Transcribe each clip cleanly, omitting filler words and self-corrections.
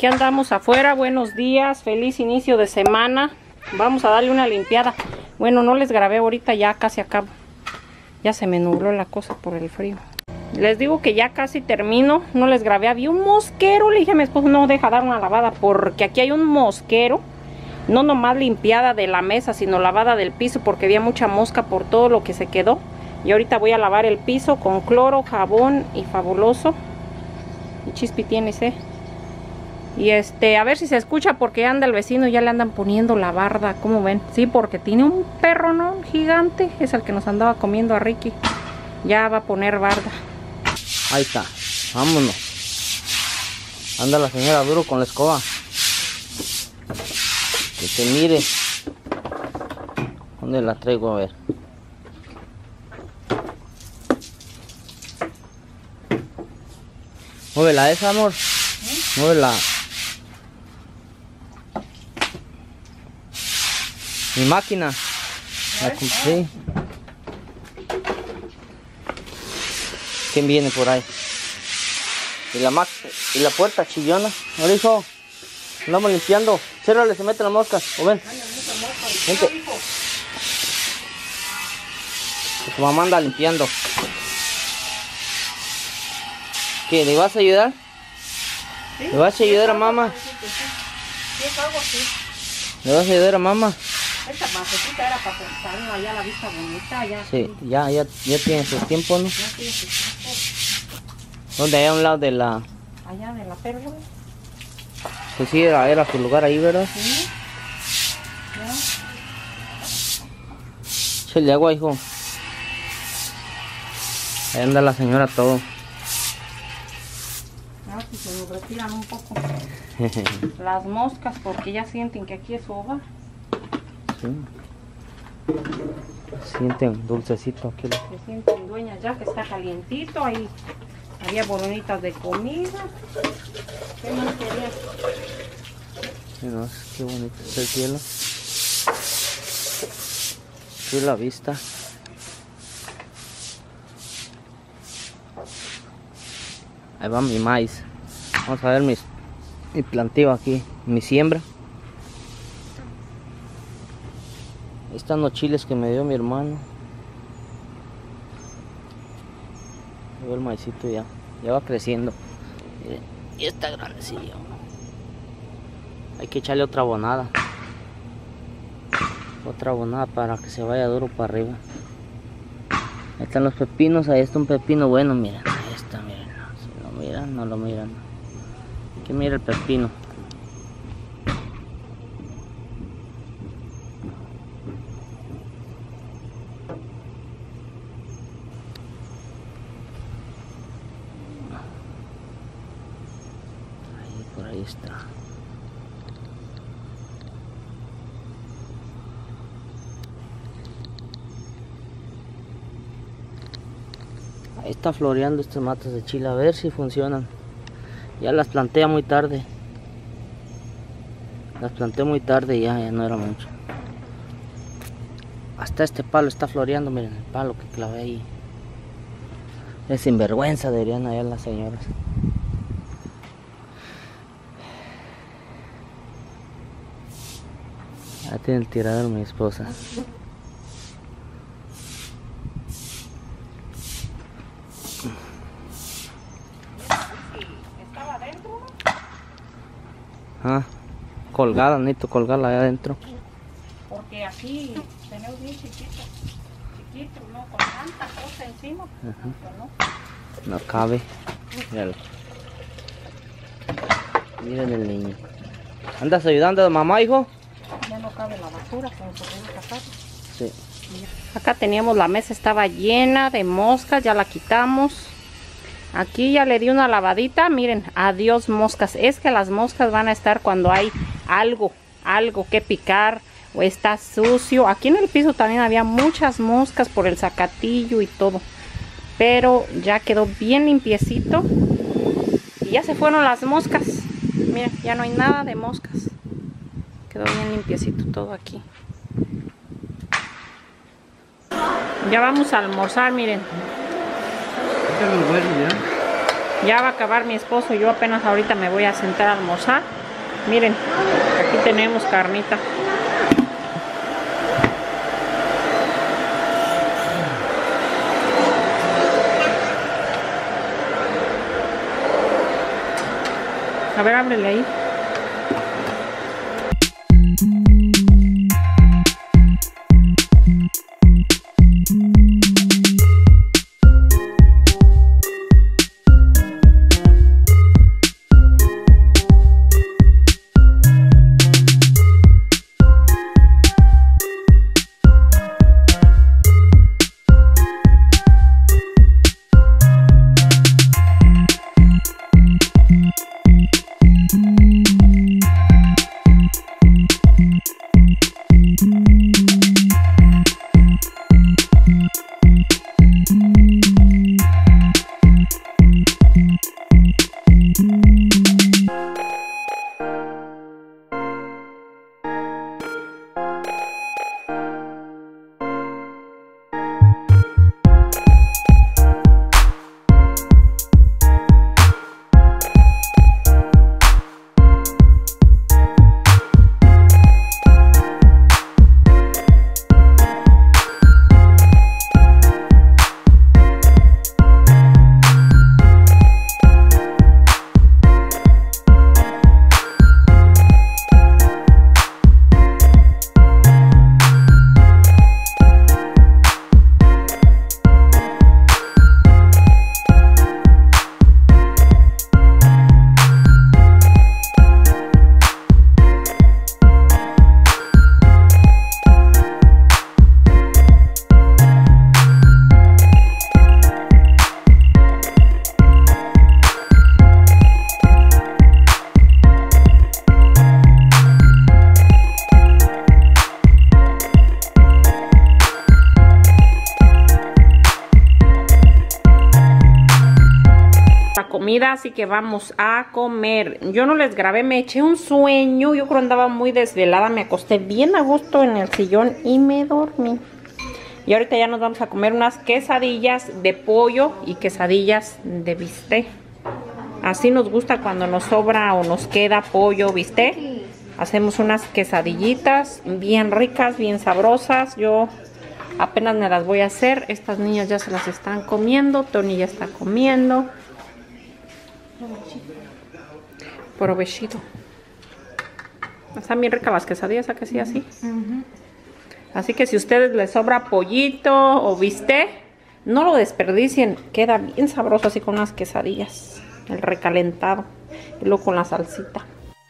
aquí andamos afuera. Buenos días, feliz inicio de semana. Vamos a darle una limpiada. Bueno, no les grabé ahorita, ya casi acabo. Ya se me nubló la cosa por el frío. Les digo que ya casi termino. No les grabé, había un mosquero. Le dije a mi esposo, no, deja dar una lavada, porque aquí hay un mosquero. No nomás limpiada de la mesa, sino lavada del piso, porque había mucha mosca por todo lo que se quedó. Y ahorita voy a lavar el piso con cloro, jabón y Fabuloso. Y Chispi tienes, Y a ver si se escucha, porque anda el vecino, ya le andan poniendo la barda, ¿cómo ven? Sí, porque tiene un perro, ¿no? Gigante, es el que nos andaba comiendo a Ricky. Ya va a poner barda. Ahí está, vámonos. Anda la señora duro con la escoba. Que se mire. ¿Dónde la traigo? A ver. Muévela esa, amor. Muévela. Mi máquina. La compré. ¿Quién viene por ahí? Y la puerta chillona. Ahora, hijo. Andamos limpiando. Ciérrale, se meten las moscas. ¿O ven? Vente. Tu mamá anda limpiando. ¿Qué? ¿Le vas a ayudar? ¿Sí? ¿Le vas a ayudar a mamá? Sí, es algo así. ¿Le vas a ayudar a mamá? Esta macetita era para sentarnos allá, la vista bonita. Ya, sí, ya tiene su tiempo, ¿no? Ya tiene su tiempo. ¿Dónde? Allá a un lado de la... Allá de la perla. Pues sí, era su lugar ahí, ¿verdad? Sí. Ya. Échale agua, hijo. Ahí anda la señora todo. Si se nos retiran un poco las moscas, porque ya sienten que aquí es su hogar. Sí. Sienten dulcecito aquí. Se sienten dueñas ya, que está calientito. Ahí había bolonitas de comida. ¿Qué más querías? Mira, qué bonito está el cielo. Aquí la vista. Ahí va mi maíz. Vamos a ver mi planteo aquí, mi siembra. Ahí están los chiles que me dio mi hermano. Ahí va el maicito ya va creciendo. Miren, y está grandecillo. Hay que echarle otra abonada. Otra abonada para que se vaya duro para arriba. Ahí están los pepinos, ahí está un pepino bueno, miren. Ahí está, miren. Si lo miran, no lo miran. Aquí mira el pepino. Ahí, por ahí está. Ahí está floreando estas matas de chile, a ver si funcionan. Ya las planté muy tarde. Las planté muy tarde y ya no era mucho. Hasta este palo está floreando, miren el palo que clavé ahí. Es sinvergüenza, dirían allá las señoras. Ya tiene el tirador mi esposa. Ah, colgada, necesito colgarla allá adentro. Porque aquí tenemos bien chiquito, ¿no? Con tanta cosa encima. No cabe. Míralo. Miren el niño. ¿Andas ayudando a mamá, hijo? Ya no cabe la basura, se nos puede sacar. Sí. Acá teníamos la mesa, estaba llena de moscas, ya la quitamos. Aquí ya le di una lavadita, miren, adiós moscas. Es que las moscas van a estar cuando hay algo que picar o está sucio. Aquí en el piso también había muchas moscas por el zacatillo y todo. Pero ya quedó bien limpiecito. Y ya se fueron las moscas. Miren, ya no hay nada de moscas. Quedó bien limpiecito todo aquí. Ya vamos a almorzar, miren. Ya va a acabar mi esposo, yo apenas ahorita me voy a sentar a almorzar. Miren, aquí tenemos carnita. A ver, ábrele ahí. Comida, así que vamos a comer. Yo no les grabé, me eché un sueño, yo creo andaba muy desvelada, me acosté bien a gusto en el sillón y me dormí. Y ahorita ya nos vamos a comer unas quesadillas de pollo y quesadillas de bistec. Así nos gusta cuando nos sobra o nos queda pollo o bistec. Hacemos unas quesadillitas bien ricas, bien sabrosas. Yo apenas me las voy a hacer. Estas niñas ya se las están comiendo, Tony ya está comiendo. Provechito. Están bien ricas las quesadillas, ¿a que sí? Así. Así que si a ustedes les sobra pollito o bistec, no lo desperdicien. Queda bien sabroso así con unas quesadillas. El recalentado. Y luego con la salsita.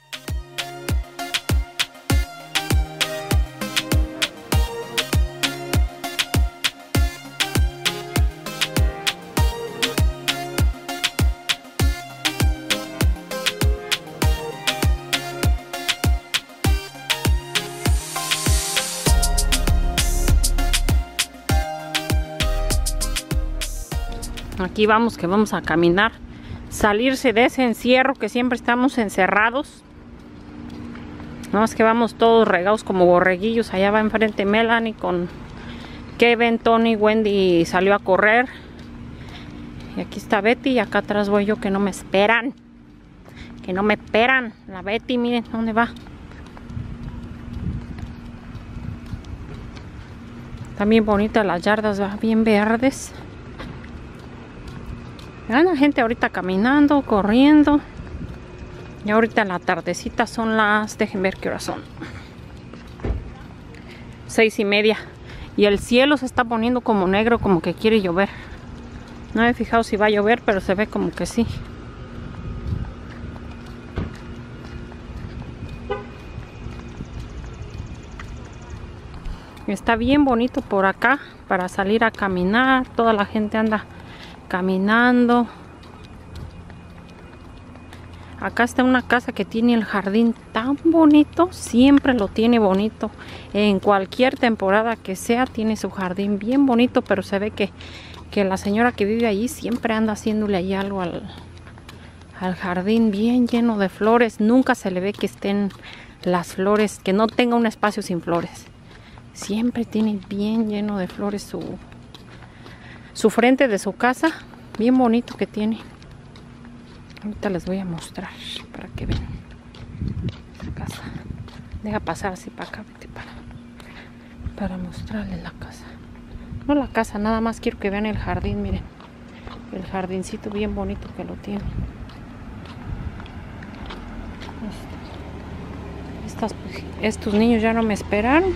Aquí vamos, que vamos a caminar, salirse de ese encierro que siempre estamos encerrados. No, es que vamos todos regados como borreguillos. Allá va enfrente Melanie con Kevin, Tony, Wendy salió a correr. Y aquí está Betty y acá atrás voy yo, que no me esperan. Que no me esperan. La Betty, miren dónde va. Están bien bonitas las yardas, ¿va? Bien verdes. Vean la gente ahorita caminando, corriendo. Y ahorita en la tardecita son las... Dejen ver qué hora son. 6:30. Y el cielo se está poniendo como negro, como que quiere llover. No me he fijado si va a llover, pero se ve como que sí. Está bien bonito por acá para salir a caminar. Toda la gente anda caminando. Acá está una casa que tiene el jardín tan bonito. Siempre lo tiene bonito. En cualquier temporada que sea, tiene su jardín bien bonito. Pero se ve que la señora que vive allí siempre anda haciéndole ahí algo al jardín, bien lleno de flores. Nunca se le ve que estén las flores, que no tenga un espacio sin flores. Siempre tiene bien lleno de flores su frente de su casa. Bien bonito que tiene. Ahorita les voy a mostrar para que vean esa casa. Deja pasar así para acá, vete para mostrarles la casa. No la casa, nada más quiero que vean el jardín, miren. El jardincito bien bonito que lo tiene. Estos niños ya no me esperaron.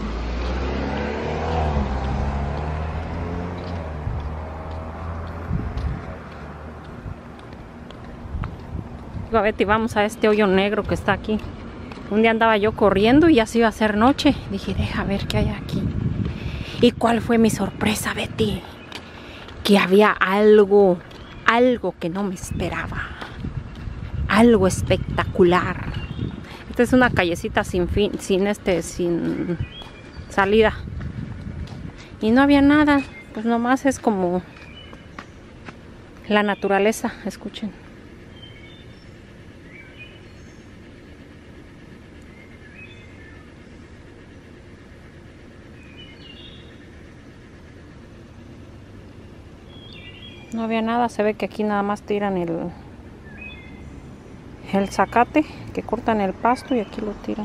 Digo, a Betty, vamos a este hoyo negro que está aquí. Un día andaba yo corriendo y ya se iba a hacer noche. Dije, deja ver qué hay aquí. ¿Y cuál fue mi sorpresa, Betty? Que había algo que no me esperaba. Algo espectacular. Esta es una callecita sin salida. Y no había nada. Pues nomás es como la naturaleza, escuchen. No había nada, se ve que aquí nada más tiran el zacate, que cortan el pasto y aquí lo tiran.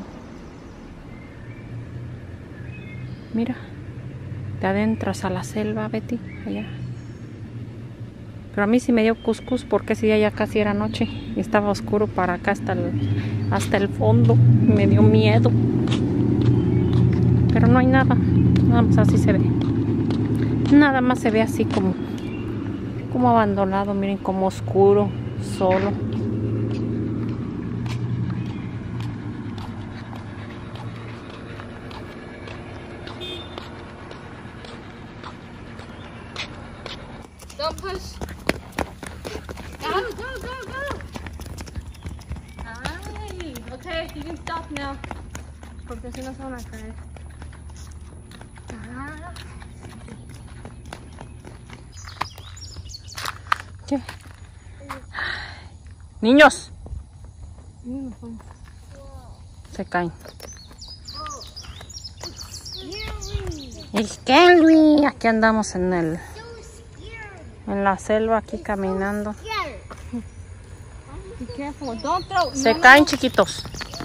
Mira, te adentras a la selva, Betty, allá. Pero a mí sí me dio cuscús porque ese día ya casi era noche y estaba oscuro para acá hasta el fondo. Me dio miedo. Pero no hay nada, nada más así se ve. Nada más se ve así como abandonado, miren, como oscuro, solo. Don't push. Go. Ay, okay, you can stop now. Porque si no se van a caer. ¿Qué? Niños, se caen. Es Kelly. Aquí andamos en la selva, aquí caminando. Se caen, chiquitos.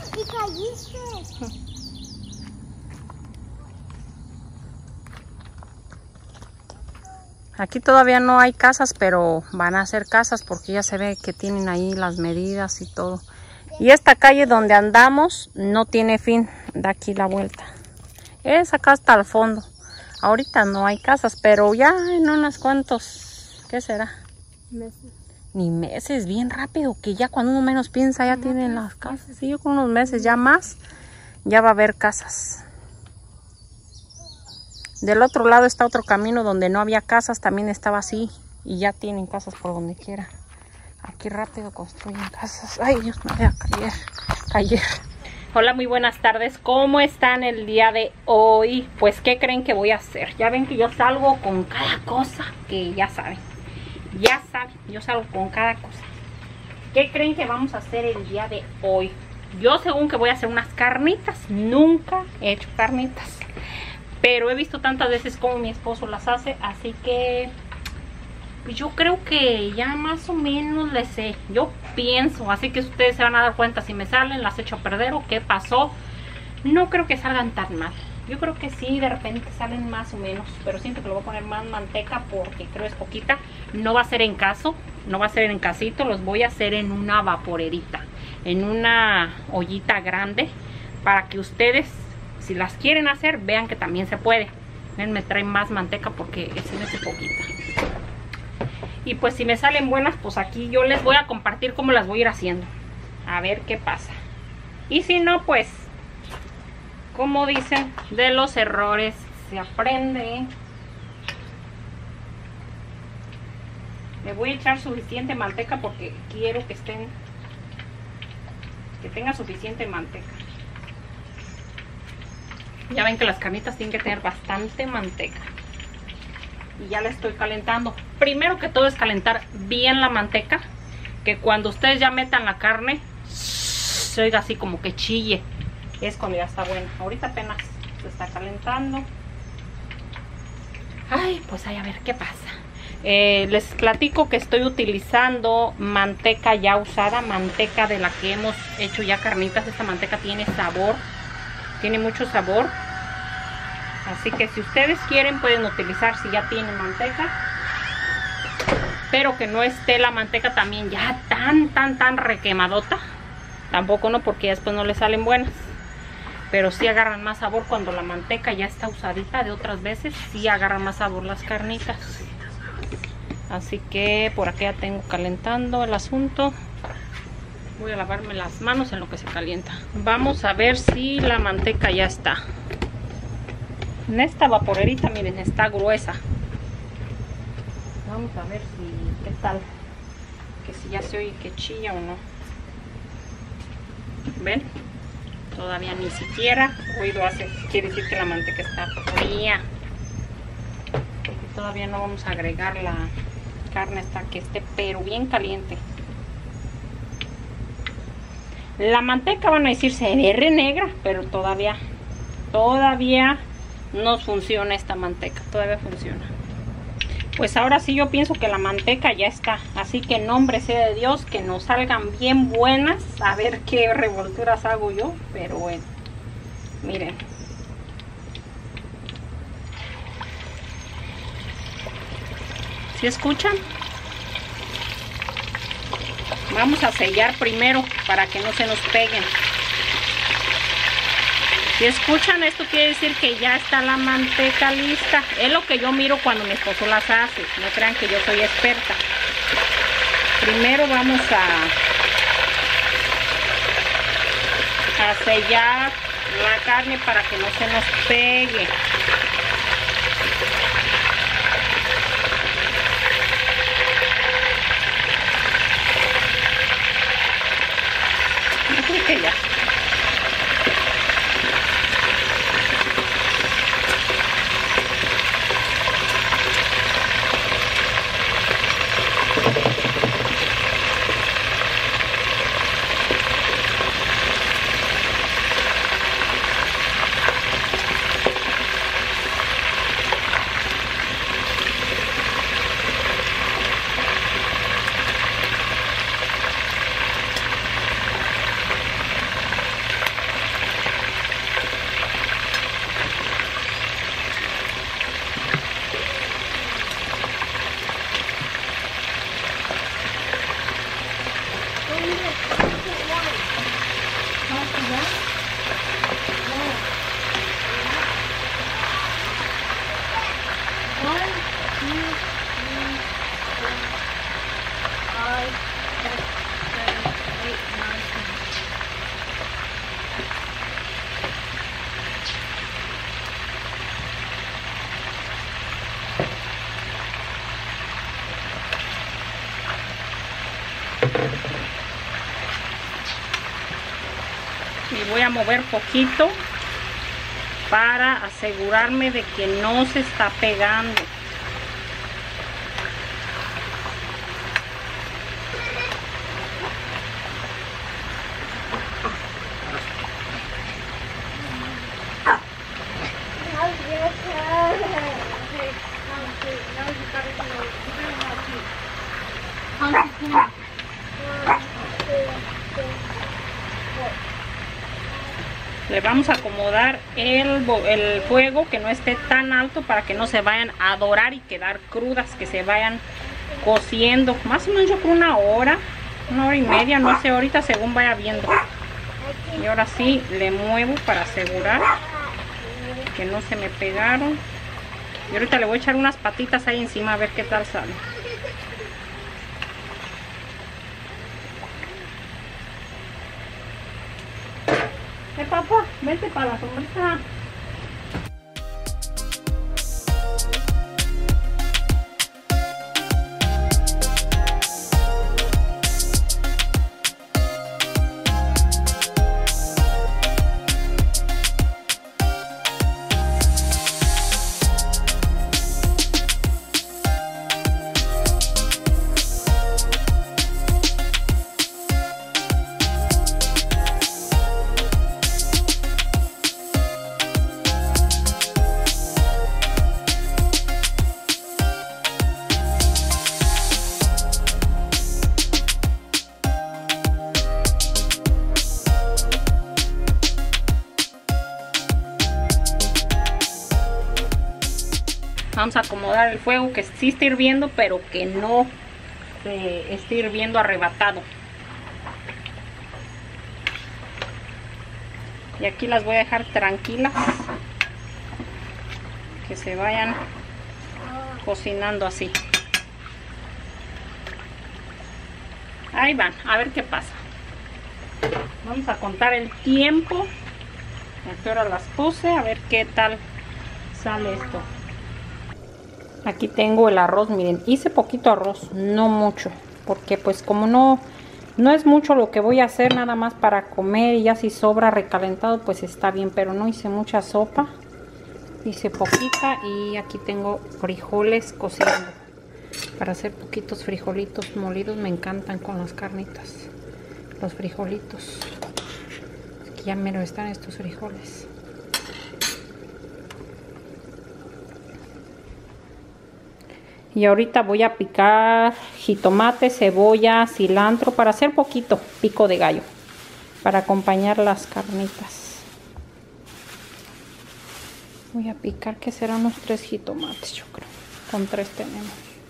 Aquí todavía no hay casas, pero van a hacer casas porque ya se ve que tienen ahí las medidas y todo. Y esta calle donde andamos no tiene fin, da aquí la vuelta. Es acá hasta el fondo. Ahorita no hay casas, pero ya en unos cuantos, ¿qué será? Meses. Ni meses, bien rápido, que ya cuando uno menos piensa ya tienen las casas. Sí, yo con unos meses ya más, ya va a haber casas. Del otro lado está otro camino donde no había casas, también estaba así. Y ya tienen casas por donde quiera. Aquí rápido construyen casas. Ay, Dios, me voy a caer. Hola, muy buenas tardes. ¿Cómo están el día de hoy? Pues, ¿qué creen que voy a hacer? Ya ven que yo salgo con cada cosa que ya saben. Ya saben, yo salgo con cada cosa. ¿Qué creen que vamos a hacer el día de hoy? Yo según que voy a hacer unas carnitas. Nunca he hecho carnitas. Pero he visto tantas veces como mi esposo las hace, así que pues yo creo que ya más o menos le sé. Yo pienso, así que ustedes se van a dar cuenta si me salen, las echo a perder o qué pasó. No creo que salgan tan mal. Yo creo que sí, de repente salen más o menos, pero siento que le voy a poner más manteca porque creo es poquita. No va a ser en caso, no va a ser en casito, los voy a hacer en una vaporerita, en una ollita grande, para que ustedes, si las quieren hacer, vean que también se puede. Ven, me traen más manteca porque es en ese poquita. Y pues si me salen buenas, pues aquí yo les voy a compartir cómo las voy a ir haciendo. A ver qué pasa. Y si no, pues, como dicen, de los errores se aprende. Le voy a echar suficiente manteca porque quiero que tenga suficiente manteca. Ya ven que las carnitas tienen que tener bastante manteca. Y ya la estoy calentando. Primero que todo es calentar bien la manteca, que cuando ustedes ya metan la carne se oiga así como que chille. Es cuando ya está buena. Ahorita apenas se está calentando. Ay, pues ahí a ver qué pasa. Les platico que estoy utilizando manteca ya usada, manteca de la que hemos hecho ya carnitas. Esta manteca tiene sabor, tiene mucho sabor. Así que si ustedes quieren pueden utilizar si ya tienen manteca. Pero que no esté la manteca también ya tan requemadota. Tampoco no, porque después no le salen buenas. Pero sí agarran más sabor cuando la manteca ya está usadita de otras veces. Sí agarran más sabor las carnitas. Así que por aquí ya tengo calentando el asunto. Voy a lavarme las manos en lo que se calienta. Vamos a ver si la manteca ya está. En esta vaporerita, miren, está gruesa. Vamos a ver si, qué tal. Que si ya se oye que chilla o no. ¿Ven? Todavía ni siquiera ruido hace. Quiere decir que la manteca está fría. Todavía no vamos a agregar la carne hasta que esté pero bien caliente. La manteca, van a decir, se ve re negra, pero todavía no funciona esta manteca, todavía funciona. Pues ahora sí yo pienso que la manteca ya está, así que en nombre sea de Dios que nos salgan bien buenas. A ver qué revolturas hago yo, pero bueno, miren. ¿Sí escuchan? Vamos a sellar primero para que no se nos peguen. Si escuchan, esto quiere decir que ya está la manteca lista. Es lo que yo miro cuando mi esposo las hace. No crean que yo soy experta. Primero vamos a sellar la carne para que no se nos pegue. Yo creo que ya. Y voy a mover poquito para asegurarme de que no se está pegando. Le vamos a acomodar el fuego que no esté tan alto para que no se vayan a dorar y quedar crudas, que se vayan cociendo más o menos yo creo una hora y media, no sé, ahorita según vaya viendo. Y ahora sí le muevo para asegurar que no se me pegaron. Y ahorita le voy a echar unas patitas ahí encima a ver qué tal sale. Papá, vente para la sombrita. Vamos a acomodar el fuego, que sí está hirviendo, pero que no esté hirviendo arrebatado. Y aquí las voy a dejar tranquilas, que se vayan cocinando así. Ahí van, a ver qué pasa. Vamos a contar el tiempo. ¿A qué hora las puse? A ver qué tal sale esto. Aquí tengo el arroz, miren, hice poquito arroz, no mucho, porque pues como no es mucho lo que voy a hacer, nada más para comer, y ya si sobra recalentado pues está bien, pero no hice mucha sopa, hice poquita. Y aquí tengo frijoles cocinando, para hacer poquitos frijolitos molidos. Me encantan con las carnitas los frijolitos. Aquí ya mero están estos frijoles. Y ahorita voy a picar jitomate, cebolla, cilantro, para hacer poquito pico de gallo, para acompañar las carnitas. Voy a picar, que serán unos 3 jitomates, yo creo. Con 3 tenemos.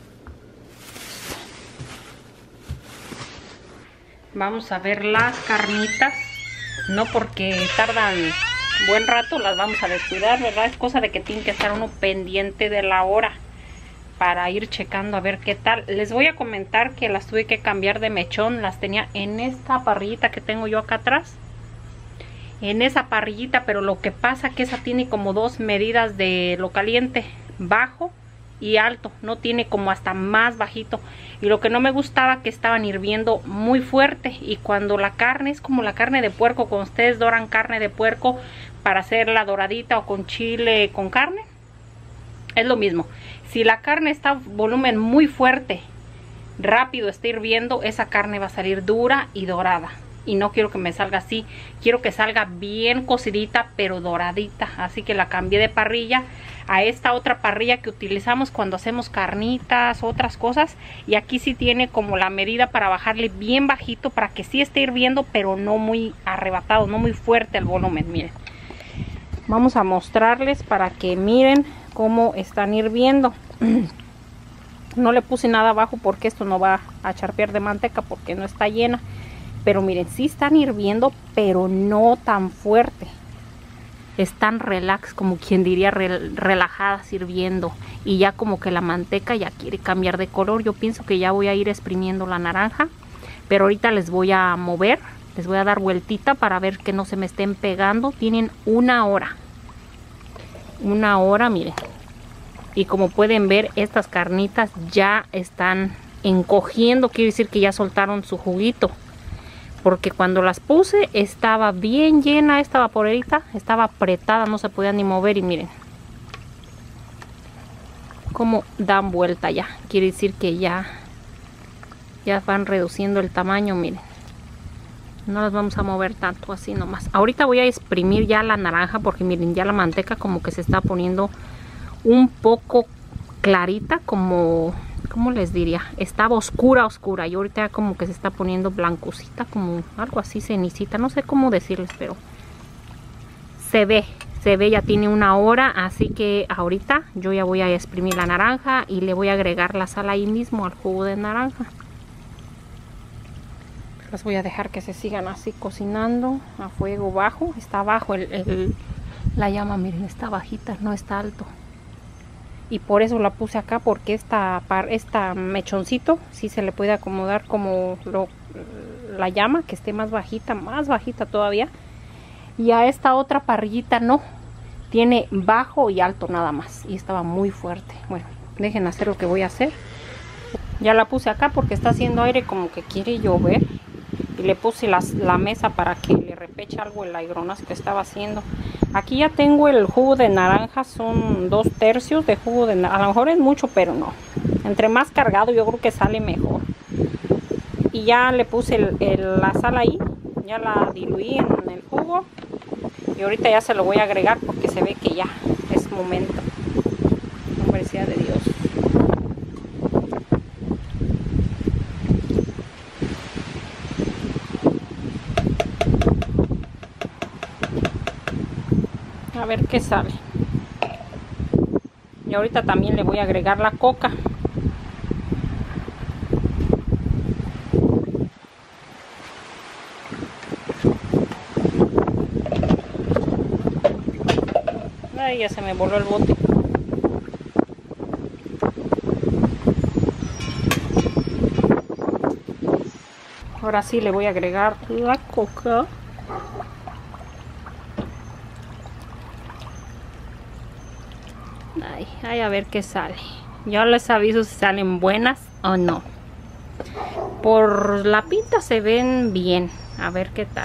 Vamos a ver las carnitas. No porque tardan buen rato, las vamos a descuidar, ¿verdad? Es cosa de que tiene que estar uno pendiente de la hora, para ir checando a ver qué tal. Les voy a comentar que las tuve que cambiar de mechón. Las tenía en esta parrillita que tengo yo acá atrás, en esa parrillita, pero lo que pasa que esa tiene como 2 medidas de lo caliente, bajo y alto, no tiene como hasta más bajito. Y lo que no me gustaba, que estaban hirviendo muy fuerte, y cuando la carne es como la carne de puerco, cuando ustedes doran carne de puerco para hacerla doradita o con chile con carne, es lo mismo. Si la carne está volumen muy fuerte, rápido está hirviendo, esa carne va a salir dura y dorada. Y no quiero que me salga así. Quiero que salga bien cocidita, pero doradita. Así que la cambié de parrilla a esta otra parrilla que utilizamos cuando hacemos carnitas, otras cosas. Y aquí sí tiene como la medida para bajarle bien bajito, para que sí esté hirviendo, pero no muy arrebatado, no muy fuerte el volumen. Miren. Vamos a mostrarles para que miren cómo están hirviendo. No le puse nada abajo porque esto no va a charpear de manteca, porque no está llena. Pero miren, sí están hirviendo, pero no tan fuerte. Están relax, como quien diría, relajadas hirviendo. Y ya como que la manteca ya quiere cambiar de color. Yo pienso que ya voy a ir exprimiendo la naranja. Pero ahorita les voy a mover, les voy a dar vueltita para ver que no se me estén pegando. Tienen 1 hora. 1 hora, miren. Y como pueden ver, estas carnitas ya están encogiendo. Quiere decir que ya soltaron su juguito. Porque cuando las puse estaba bien llena esta vaporerita. Estaba apretada, no se podía ni mover. Y miren cómo dan vuelta ya. Quiere decir que ya van reduciendo el tamaño, miren. No las vamos a mover tanto, así nomás. Ahorita voy a exprimir ya la naranja, porque miren, ya la manteca como que se está poniendo un poco clarita, como, ¿cómo les diría? Estaba oscura, y ahorita como que se está poniendo blancosita, como algo así, cenicita, no sé cómo decirles, pero se ve, ya tiene 1 hora, así que ahorita yo ya voy a exprimir la naranja y le voy a agregar la sal ahí mismo al jugo de naranja. Las voy a dejar que se sigan así cocinando a fuego bajo. Está bajo la llama, miren, está bajita, no está alto. Y por eso la puse acá, porque esta mechoncito sí se le puede acomodar como la llama, que esté más bajita todavía. Y a esta otra parrillita no, tiene bajo y alto nada más. Y estaba muy fuerte. Bueno, dejen hacer lo que voy a hacer. Ya la puse acá porque está haciendo aire, como que quiere llover. Y le puse la mesa para que le repeche algo el aigronazo que estaba haciendo. Aquí ya tengo el jugo de naranja, son 2/3 de jugo de naranja. A lo mejor es mucho, pero no. Entre más cargado yo creo que sale mejor. Y ya le puse la sal ahí, ya la diluí en el jugo. Y ahorita ya se lo voy a agregar porque se ve que ya es momento. Hombre sea de Dios. A ver qué sale. Y ahorita también le voy a agregar la coca. Ay, ya se me voló el bote. Ahora sí le voy a agregar la coca. Ay, a ver qué sale. Yo les aviso si salen buenas o no. Por la pinta se ven bien. A ver qué tal.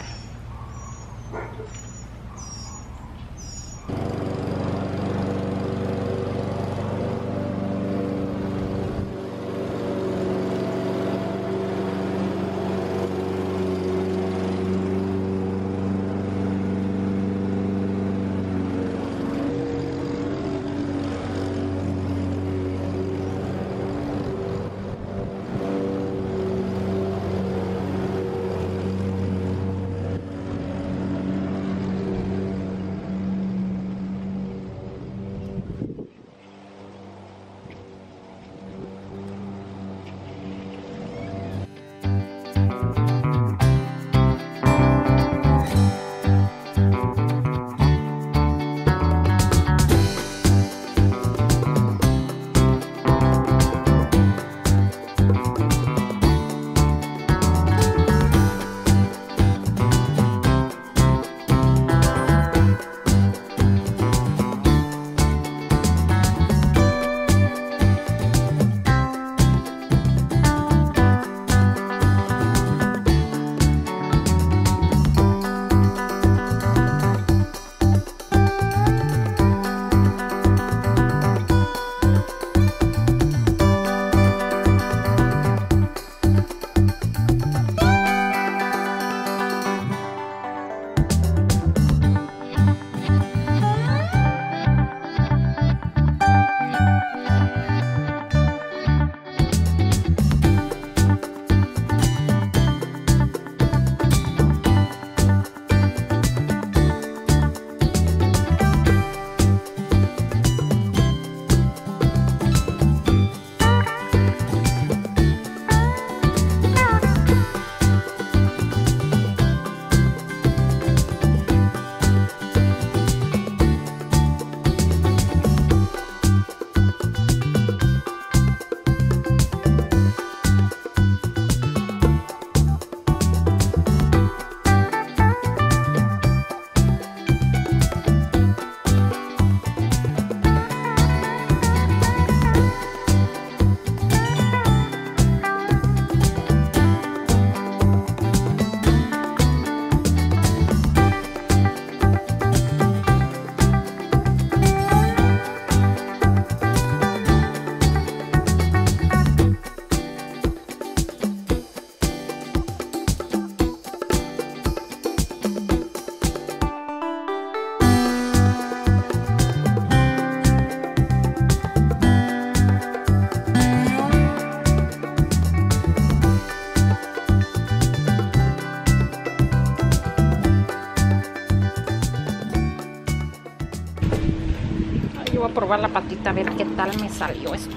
Yo voy a probar la patita a ver qué tal me salió esto.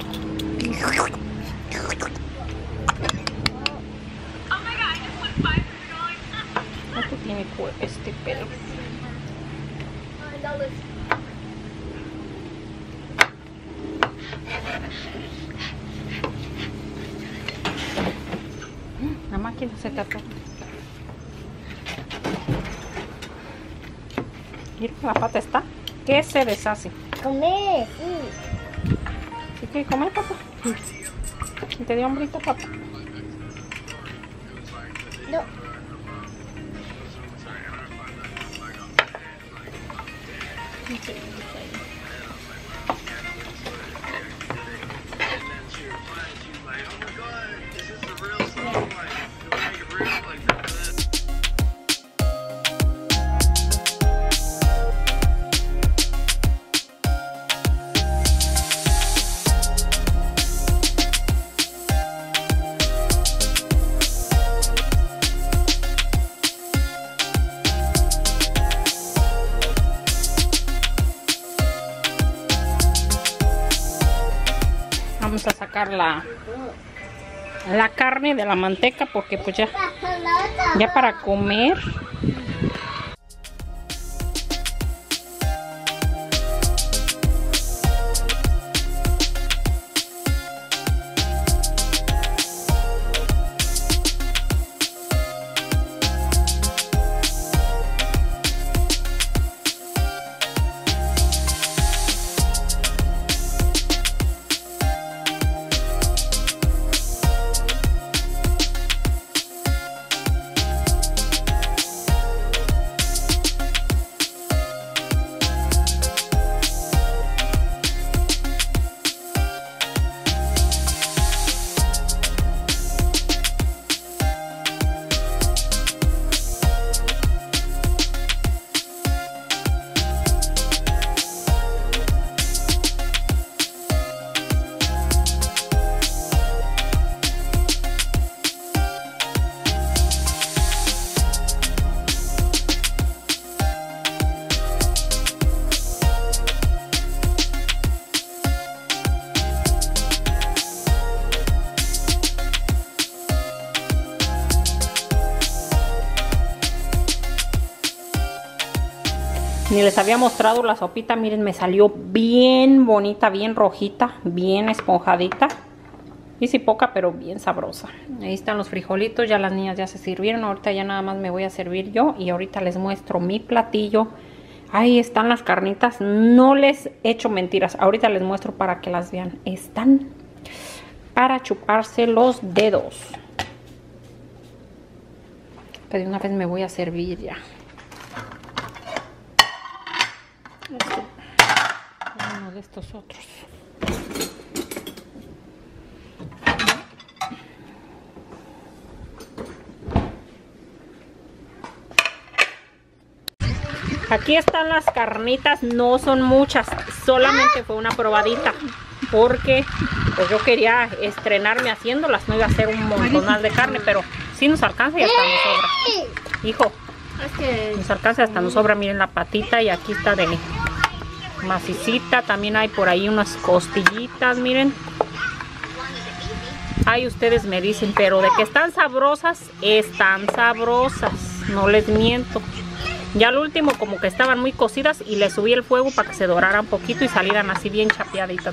Esto tiene este pelo. La máquina se te atoró. Mira, la pata está que se deshace. Comer, sí. ¿Sí que comer, papá? ¿Te dio hambrita, papá? No. Vamos a sacar la carne de la manteca porque pues ya para comer. Ni les había mostrado la sopita, miren, me salió bien bonita, bien rojita, bien esponjadita. Y sí poca, pero bien sabrosa. Ahí están los frijolitos, ya las niñas ya se sirvieron. Ahorita ya nada más me voy a servir yo y ahorita les muestro mi platillo. Ahí están las carnitas, no les echo mentiras. Ahorita les muestro para que las vean. Están para chuparse los dedos. Pero de una vez me voy a servir ya. Uno de estos otros. Aquí están las carnitas, no son muchas, solamente fue una probadita, porque pues yo quería estrenarme haciéndolas, no iba a hacer un montonal de carne, pero sí nos alcanza y hasta nos sobra. Hijo, nos alcanza y hasta nos sobra, miren la patita y aquí está de macicita, también hay por ahí unas costillitas, miren. Ay, ustedes me dicen, pero de que están sabrosas, no les miento. Ya al último como que estaban muy cocidas y le subí el fuego para que se doraran un poquito y salieran así bien chapeaditas.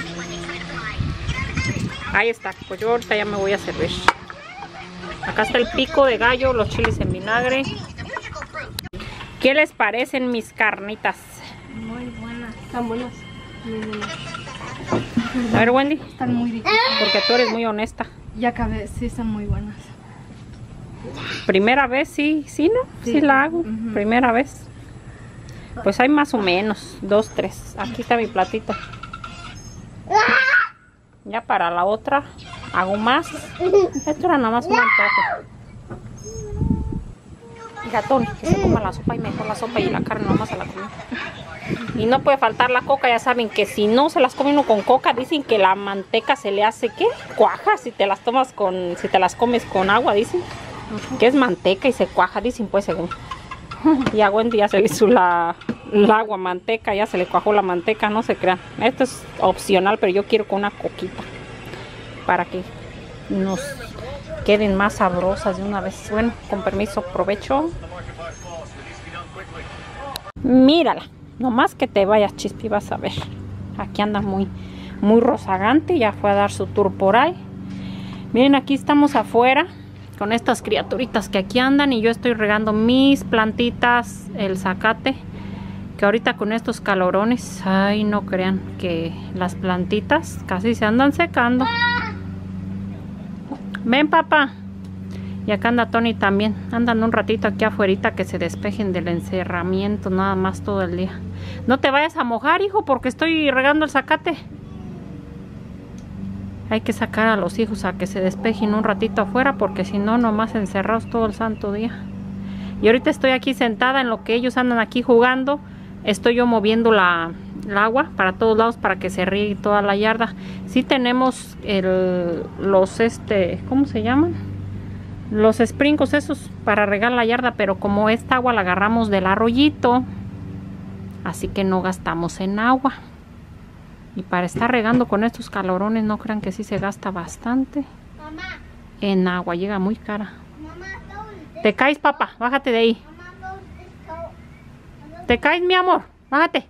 Ahí está, pues yo ahorita ya me voy a servir. Acá está el pico de gallo, los chiles en vinagre. ¿Qué les parecen mis carnitas? Muy buenas, están buenas. Muy buenas. A ver, Wendy. Están muy ricas. Porque tú eres muy honesta. Ya acabé, sí están muy buenas. Primera vez, sí, ¿no? Sí la hago, primera vez. Pues hay más o menos, 2, 3. Aquí está mi platito. Ya para la otra hago más. Esto era nada más un antojo. Y Gatón, que se coma la sopa y mejor la sopa y la carne nomás se la come. Y no puede faltar la coca, ya saben que si no se las come uno con coca, dicen que la manteca se le hace, ¿qué? Cuaja, si te las comes con agua, dicen. Que es manteca y se cuaja, dicen pues según. Y a Wendy ya se le hizo la agua manteca, ya se le cuajó la manteca, no se crean. Esto es opcional, pero yo quiero con una coquita. Para que nos queden más sabrosas de una vez. Bueno, con permiso, provecho. Mírala, nomás que te vayas, Chispi, vas a ver. Aquí anda muy rozagante, ya fue a dar su tour por ahí. Miren, aquí estamos afuera con estas criaturitas que aquí andan y yo estoy regando mis plantitas, el zacate, que ahorita con estos calorones, ay, no crean que las plantitas casi se andan secando. Ven, papá. Y acá anda Tony también, andan un ratito aquí afuerita que se despejen del encerramiento nada más todo el día. No te vayas a mojar, hijo, porque estoy regando el zacate. Hay que sacar a los hijos a que se despejen un ratito afuera, porque si no, nomás encerrados todo el santo día. Y ahorita estoy aquí sentada en lo que ellos andan aquí jugando. Estoy yo moviendo el agua para todos lados para que se riegue toda la yarda. Sí tenemos ¿cómo se llaman? Los sprinkles esos para regar la yarda, pero como esta agua la agarramos del arroyito, así que no gastamos en agua. Y para estar regando con estos calorones, no crean que sí se gasta bastante Mamá, en agua, llega muy cara. mamá, ¿dónde? ¿Te caes, papá? Bájate de ahí. Mamá, ¿dónde está? ¿Te caes, mi amor? Bájate.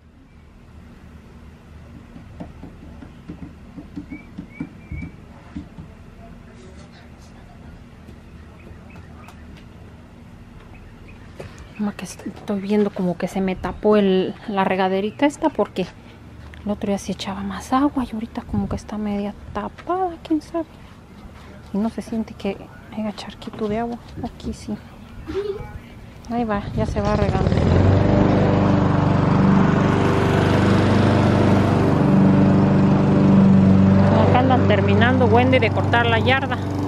Mamá, que estoy viendo como que se me tapó la regaderita esta porque el otro día se echaba más agua y ahorita como que está media tapada, quién sabe. Y no se siente que haya charquito de agua. Aquí sí. Ahí va, ya se va regando. Acá andan terminando Wendy de cortar la yarda.